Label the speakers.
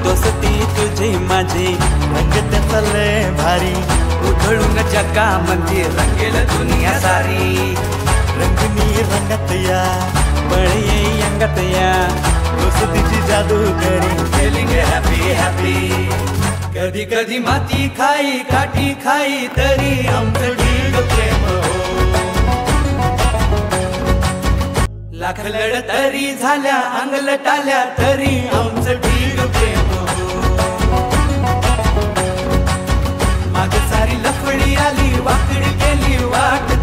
Speaker 1: दोस्ती तुझी माझी रंगत लय भारी उधळून जगा म्हणजे रंगेल दुनिया सारी रंगनी रंगत या बळे अंगत या दोस्तीची जादू करी feeling happy happy कधी कधी माती खाई काठी खाई तरी आमचं ढीग प्रेम हो लाख लढ तरी झाल्या अंगल टाल्या तरी आमचं ढीग प्रेम हो माग सारी लफडी आली वाकडी केली वाट